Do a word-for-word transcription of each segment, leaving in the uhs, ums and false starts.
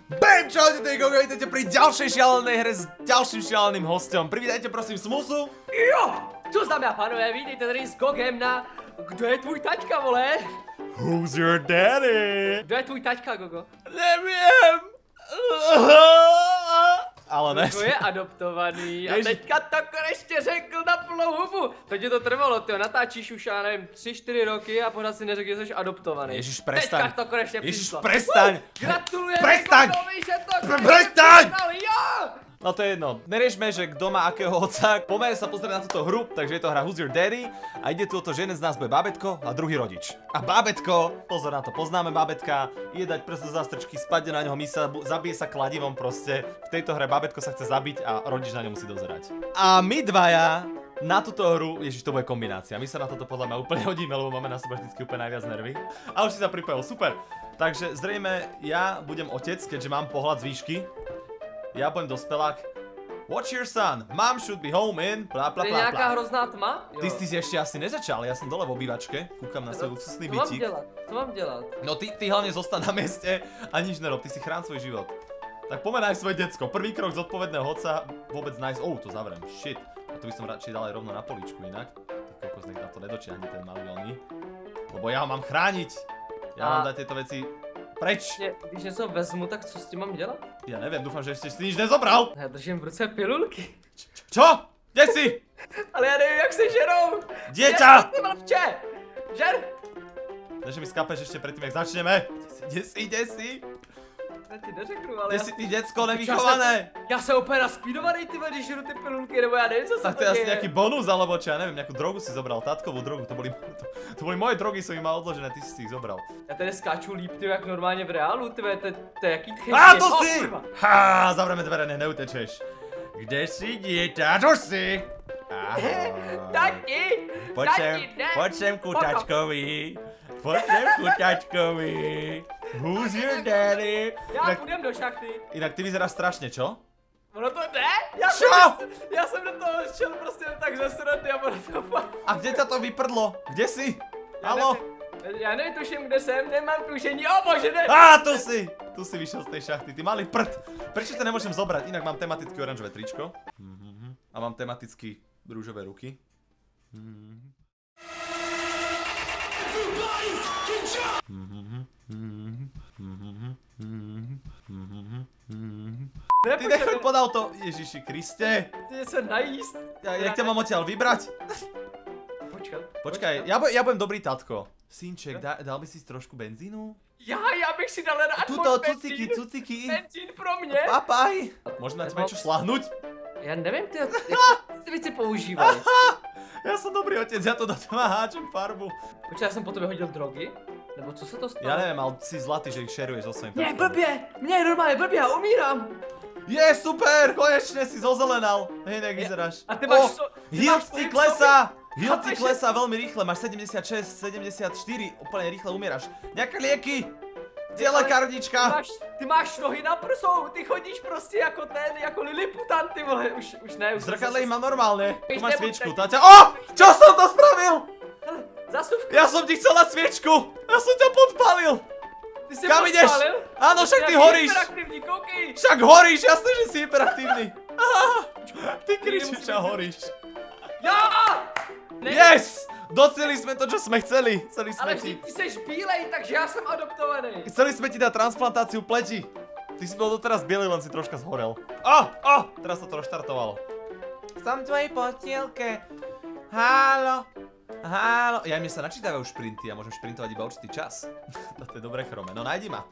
Bam, čaute, tej gogo, vítajte pri ďalšej šialenej hre s ďalším šialeným hostom. Privítajte prosím Smusu. Jo, co znamená, pánové, vítejte tady s Gogem na... Kdo je tvůj taťka, vole? Who's your daddy? Kdo je tvůj taťka, Gogo? Nevím. Ale ne. Kdo je adoptovaný a teďka to konečně řekl na plnou hubu. To ti to trvalo, ty natáčíš už, já nevím, tři čtyři roky a pořád si neřekl, že jsi adoptovaný. Ježiš, prestaň. Teďka to konečně přišlo. Ježiš, prestaň. Gratulujem, Prestaň. Gogovi, že to Prestaň. Jo! No to je jedno, neriešme, že kto má akého otca, poďme sa pozrieť na túto hru, takže je to hra Who's Your Daddy a ide tu o to, že jeden z nás bude bábätko a druhý rodič. A bábätko, pozor na to, poznáme bábätka, ide dať prst do zástrčky, spadne na ňoho mysa, zabije sa kladivom proste. V tejto hre bábätko sa chce zabiť a rodič na ňo musí dozerať. A my dvaja na túto hru, ježiš, to bude kombinácia, my sa na toto podľa mňa úplne hodíme, lebo máme na seba vždycky úplne najviac nervy. A už si sa pripojil, super. Takže zrejme ja budem otec, keďže mám pohľad z výšky. Ja budem dospelák. Watch your son. Mom should be home in bla bla bla. To je nějaká hrozná tma? Ty jsi si ešte asi nezačal, ja som dole v obývačke, kúkam na svoj luxusný bytík. Co mám dělat? Co mám dělat? No ty, ty hlavne zostan na mieste a nič nerob, ty si chrán svoj život. Tak pomenaj svoje decko, prvý krok zodpovedného otca, vôbec nájsť, oh, to zavrem, shit. A to by som radšej dal aj rovno na poličku inak. Tak kokos, nech na to nedočiahne ten malý oný. Lebo ja ho mám chrániť. Ja mám dať tieto veci preč. Když něco vezmu, tak co s tím mám dělat? Ja neviem, dúfam, že ešte si nič nezobral. Já držím v ruce pilulky. Čo? Kde si? Ale já nevím, jak se žerou. Dieťa! Ty mluvče! Žer! Takže mi skápeš ešte predtým, jak začneme. Kde si, kde si? Já ti neřeknu, ale Kde já... si ty děcko nevychované? Já jsem úplně naspídovaný, ty když žeru ty pilulky, nebo já nevím, co se Tak to to je asi děje. nejaký bonus, alebo čo, ja neviem, nejakú drogu si zobral, tátkovú drogu, to boli, to, to boli moje drogy, som ich mal odložené, ty si ich zobral. Já tady skáču líp, ty jak normálně v reálu, ty to, to je jaký tchej. Á, to si! Kurva. Há, zavreme dvere, ne, neutečeš. Kde si, dieťa, tu si? Ahoj. Tati! Poď sem, Tati, ne! poď sem ku tačkovi. Poď sem ku tačkovi. Who's your daddy? Já Inak, půjdem do šachty. inak ty vyzeráš strašne, čo? Ono to jde? Já Čo? jsem, já jsem do toho šel prostě tak zesratý a ono to fakt. A kde ťa to vyprdlo? Kde si? Haló? Já nevím, tuším, kde jsem, nemám tušení, o bože, ne! Á, tu si! Tu si vyšiel z tej šachty, ty malý prd. Prečo to nemôžem zobrať? Inak mám tematicky oranžové tričko. A mám tematicky rúžové ruky. Ty nechoď pod auto, Ježiši Kriste. Ty se najíst. Ja, jak ťa mám odtiaľ vybrať? Počkat. Počkaj, ja, bu ja budem dobrý tatko. Synček, dá, dal by si trošku benzínu? Já, já bych si dal rád Tuto, cuciky, cuciky. Benzín pro mě. Papaj. Môžeme na teba niečo šlahnuť? Já nevím, ty, jak ty věci používají. Ja som dobrý otec, ja to do teba háčem farbu. Počkej, já jsem po tobě hodil drogy? Nebo co se to stalo? Ja neviem, ale si zlatý, že ich šeruješ so svojím Mně je tatkom. blbě, mně je normálně blbě, já umírám. Je, super, konečne si zozelenal. Hej, jak vyzeráš. A ty máš O, so- ty Hilt máš ti tolik klesá. Hilt ti Chápeš, že- klesá veľmi rýchle, máš sedemdesiatšesť, sedemdesiatštyri, úplne rýchle umieraš. Nejaké lieky. Kde je Ale- lekárnička? Ty máš, ty máš nohy na prsou, ty chodíš prostě jako ten, jako Liliputan, ty vole, už, už ne, už V zrkadle ich mám normálne. Tu Víš, máš nebuď sviečku, tak- táťa. O! Čo som to spravil? Hele, zasuvka, Ja som ti chcel dať sviečku. Ja som ťa podpálil. ty si Kam ideš? podpálil? Áno, však ty Nějaký horíš. hyperaktivní, koukej. Však horíš, jasné, že si hyperaktívny. Ty kričíš a horíš. Já! Ne, Yes! Doceli sme to, čo sme chceli. Chceli sme ale ti... ty, ty seš bílej, takže já jsem adoptovaný. Chceli sme ti dať transplantáciu pleti. Ty si bol doteraz bielý, len si troška zhorel. Ó, ó, teraz sa to rozštartovalo. Som v tvojej postielke. Hálo. Hálo. Ja, mne sa načítavajú šprinty, ja môžem šprintovať iba určitý čas. To je dobré chrome. No najdi ma.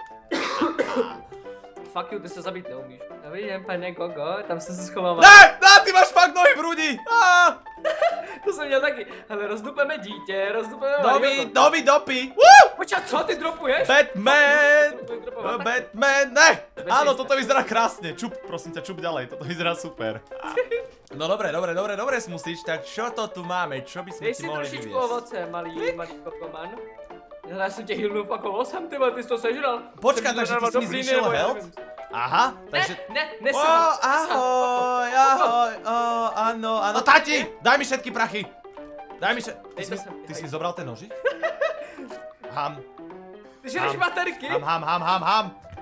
Fuck you, ty se zabít neumíš. Já vidím, pane Gogo, tam jsem se schoval. Ne, ne, ty máš fakt nohy v hrudi. Á. To jsem měl taky. Hele, rozdupeme dítě, rozdupeme Dovi, dovi, dopy. Woo! Počkat, co ty dropuješ? Batman! Co ty dropuješ? Batman, ne! Áno, toto vyzerá krásne. Čup, prosím ťa, čup ďalej, toto vyzerá super. No dobre, dobre, dobre, dobre Smusíš, tak čo to tu máme? Čo by sme Dej ti si mohli trošičku vyviesť? ovoce, malý, malý kokoman. Já jsem tě healnul fakt ovocem, ty vole, ty jsi to sežral. Počkaj, takže ty si mi zvýšil health? Aha, takže... Ne, ne, nesu. Ó, ahoj, ahoj, ó, áno, áno. Tati, daj mi všetky prachy. Daj mi všetky... Ty, Dej si to mi- sem, ty si hej. mi zobral ten nožík? Ham, Ty žereš Ham. baterky? ham, ham, ham, ham, ham.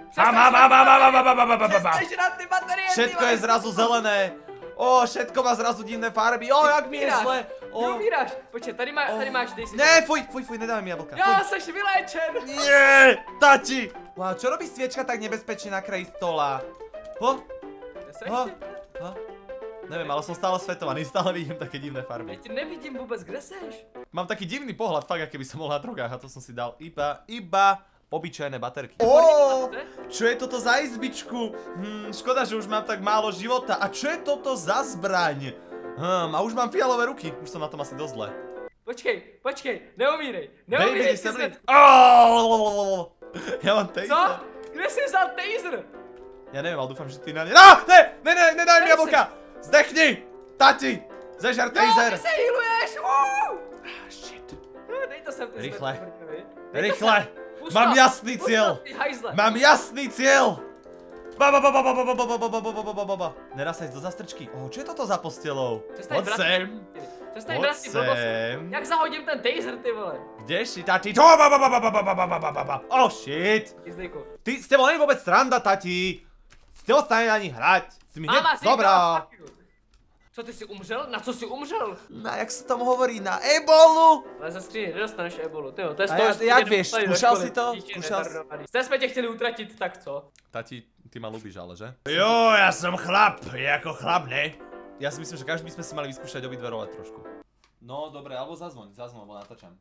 Přestaň žrát ty baterie, ty Všetko vole. je zrazu zelené. O, všetko má zrazu divné farby. O, jak mi je Umíráš. zle. O, Neumíráš. Počkej, tady, má, tady máš, dej si. ne, fuj, fuj, fuj, nedávaj mi jablka. Já seš vyléčen. Nie, tati. Wow, čo robí sviečka tak nebezpečne na kraji stola? Ho? Kde seš Ha? ty? Ha? Neviem, ale som stále svetovaný, stále vidím také divné Já farby. tě nevidím vůbec, kde seš? Mám taký divný pohľad, fakt, aké by som bol na drogách a to som si dal iba, iba obyčajné baterky. Ó, čo je toto za izbičku? Hm, škoda, že už mám tak málo života. A čo je toto za zbraň? Hm, a už mám fialové ruky, už som na tom asi dosť zle. Počkej, počkej, neumírej, Baby, neumírej, ty ty sa jsme... blíd. Oh, ja mám taser. Co? Kde jsi vzal taser? Ja neviem, ale dúfam, že ty na ne... No, ne, ne, ne, nedaj mi Taser. jablka! Zdechni! Tati! Zežer Jo, taser! ty se healuješ! Uh! Ah, shit. No, dej to sem, ty Rychle. jsme tu mrtví. Rýchle! Pust Mám to, jasný pust cieľ! to, ty hajzle. Mám jasný cieľ! Ba, ba, ba, ba, ba, ba, ba, ba, ba, ba, ba, ba, ba, ba, ba, ba. Nedá sa ísť do zastrčky. Oh, čo je toto za postelou? Přestaň Poď brát- sem. Přestaň Poď brát ty blbosti. sem. Jak zahodím ten taser, ty vole? Kde si, tati? Čo? Ba, ba, ba, ba, ba, ba, ba, ba, ba, ba, ba. Oh, shit! Izdejko. Ty, s tebou není vôbec sranda, tati. S tebou stane ani hrať. Si mi Máma, hneď... si Dobrá. říkala, fuck you. Co, ty jsi umřel? Na co jsi umřel? Na, jak sa tam hovorí? Na ebolu? Ale ze skříně nedostaneš ebolu, tyjo, to je z A toho, ja- že tě jak nedostali vieš, do skúšal školy, si to? dítě Skúšal si- retardovaný. Zde jsme tě chtěli utratit, tak co? Tati, ty ma ľúbiš ale, že? Jo, ja som chlap, je ako chlap, ne? Ja si myslím, že každý by sme si mali vyskúšať obidve role trošku. No, dobre, alebo zazvoň, zazvoň, lebo natáčam.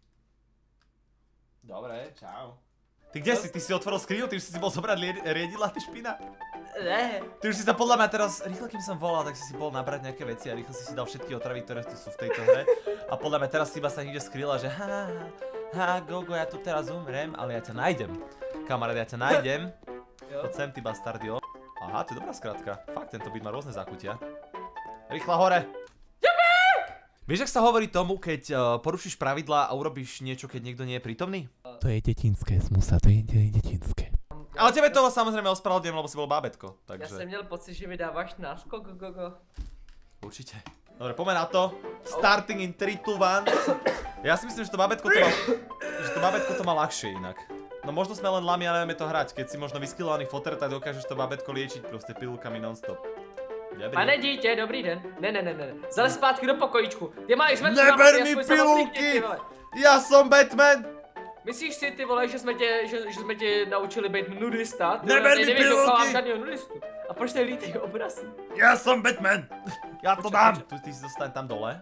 Dobre, čau. Ty kde si? Ty si otvoril skriňu? Ty už si si bol zobrať riedidla, ty špina? Ne. Ty už si sa podľa mňa teraz, rýchlo kým som volal, tak si si bol nabrať nejaké veci a rýchlo si si dal všetky otravy, ktoré tu sú v tejto hre. A podľa mňa teraz si iba sa niekde skryla, že ha, ha, Gogo, ja tu teraz umrem, ale ja ťa nájdem. Kamarát, ja ťa nájdem. Jo. Poď sem, ty bastardio. Aha, to je dobrá skratka. Fakt, tento byt má rôzne zákutia. Rýchla hore. Vieš, ak sa hovorí tomu, keď uh, porušíš pravidlá a urobíš niečo, keď niekto nie je prítomný? To je dětinské, Smusa, to je dě- dětinské. Ale tebe toho samozrejme ospravedlňujem, lebo si bol bábätko, Já jsem takže měl pocit, že mi dáváš náskok, gogo. určite. Dobre, poďme na to. Starting in tri, two, one. Ja si myslím, že to bábätko to má, že to bábätko to má ľahšie inak. No možno sme len lami a nevieme to hrať. Keď si možno vyskilovaný foter, tak dokážeš to bábätko liečiť proste pilulkami non-stop. Dobrý. Pane dítě, dobrý den. Ne, ne, ne, ne. Zalez zpátky do pokojíčku. Ty máš metru Neber mi pilulky! Ja som Batman! Myslíš si, ty vole, že jsme tě, že, že jsme tě naučili být nudista? Ty Neber vole, mi nevíš, pilulky! dochovám žádného nudistu. A proč tady lítej obrazy? Ja som Batman! Ja to Počkaj, dám! počkaj. Tu ty si zostaň tam dole.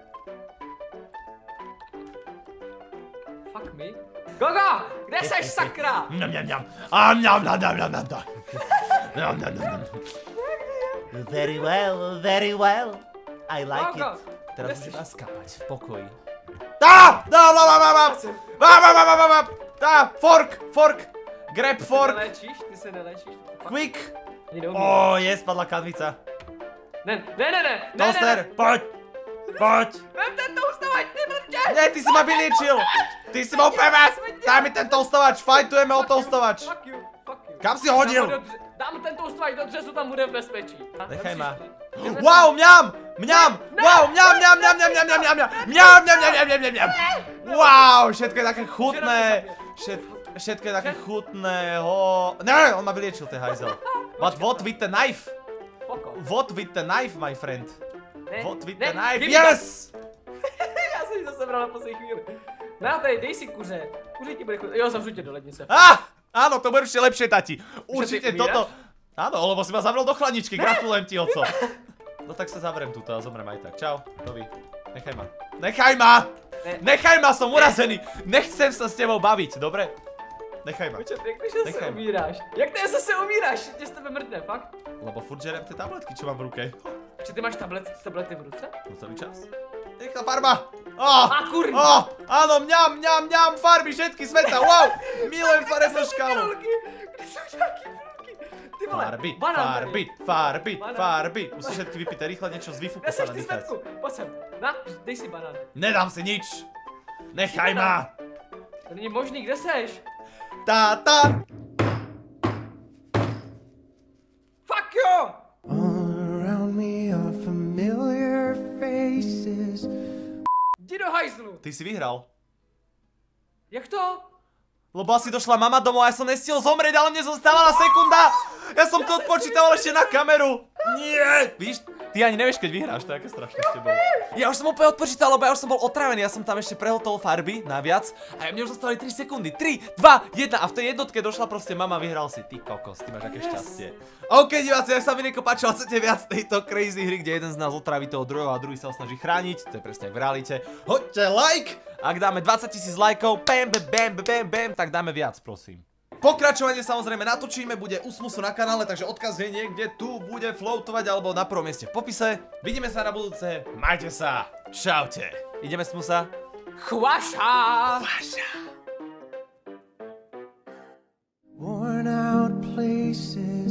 Fuck me. Gogo! Kde seš, sakra? Mňam, mňam, mňam. A mňam, mňam, mňam, mňam, mňam. Mňam, mňam, mňam. Very well, very well. I like Gogo! it. Kde Teraz seš? musím vás skapať v pokoji. Tá! Dá, dá, dá, dá, dá! Dá, dá, dá, dá, dá! Tá! Fork! Fork! Grab Ty se fork! nelečíš? Ty se nelečíš? Quick! Ani neumím. Ó, je, spadla kanvica. Ne, ne, ne, ne, ne, ne, Toaster, ne. poď! Poď! Vem ten toustovač, ty mrče! Ne, ty si ma vyliečil! Ty si ma úplne... Daj mi ten toustovač, fajtujeme o toustovač! Fuck you, fuck you. Kam si hodil? Dám, ho do dře- dám ten toustovač do dřezu, tam bude v bezpečí. A Nechaj vem si ma. šli. Jdeme Wow, si- mňam! Mňam! Wow, mňam, mňam, mňam, mňam, mňam, mňam, mňam, mňam! Mňam, mňam, mňam, mňam, mňam, mňam! Wow, všetko je také chutné! Všet- Všetko je také chutné, ho... Ne, on ma vyliečil, ten hajzel. But what with the knife? Fuck off. What with the knife, my friend? Ne, What with ne, the knife? give me that. Yes! Já jsem ji zase bral na poslední chvíli. Na tady, dej si kuře. Kuře ti bude chutnat. Jo, zavřu tě do lednice. Ah! Áno, to bude určite lepšie, tati. Určite ty toto... umíraš? Áno, lebo si ma zavrel do chladničky, gratulujem ti, oco. No tak sa zavriem tuto a zomrem aj tak. Čau, Toby. Nechaj ma. Nechaj ma! Ne. Nechaj ma, som urazený! Nechcem sa s tebou baviť, dobre? Nechaj ma. Počkej, jakože se Nechaj. umíráš. Jak to je zase umíráš? Tě z tebe mrdne, fakt? Lebo furt žerem tie tabletky, čo mám v ruke. Počkej, ty máš tablet, tablety v ruce? No celý čas. Rýchla farba! Oh, A kurva! oh, áno, mňam, mňam, mňam, farby, všetky sveta, wow! Milujem farebnú škálu. Pilulky? Kde jsou nějaký pilulky? Ty vole, Farby, banán tady. farby, farby, Banán. farby. Musíš všetky vypít rýchle, niečo z výfuku Kde sa seš ty, nadýchať. Svetku? Pojď sem. Na, dej si banán. Nedám si nič. Nechaj ma. To není možný, kde seš? Tá, tá. Fuck you! All around me are familiar faces. Jdi do hajzlu. Ty si vyhral. Jak to? Lebo asi došla mama domov a ja som nestihol zomrieť, ale mne zostávala sekunda. Ja som to odpočítal ešte na kameru. Nie. Víš, ty ani nevieš, keď vyhráš, to je aké strašné s tebou. Ja už som úplne odpočítal, lebo ja už som bol otravený, ja som tam ešte prehltol farby naviac a mne už zostali tri sekundy. tri, dva, jeden a v tej jednotke došla proste mama, vyhral si. Ty kokos, ty máš aké šťastie. OK, diváci, ak sa mi nieko páčilo, chcete viac tejto crazy hry, kde jeden z nás otraví toho druhého a druhý sa ho snaží chrániť, to je presne jak v realite. Hoďte like! Ak dáme dvadsať tisíc lajkov, bam, bam, bam, bam, bam, tak dáme viac, prosím. Pokračovanie samozrejme natočíme, bude u Smusu na kanále, takže odkaz je niekde tu, bude floatovať alebo na prvom mieste v popise. Vidíme sa na budúce, majte sa, čaute. Ideme Smusa? Chvaša! Chvaša. Worn out places.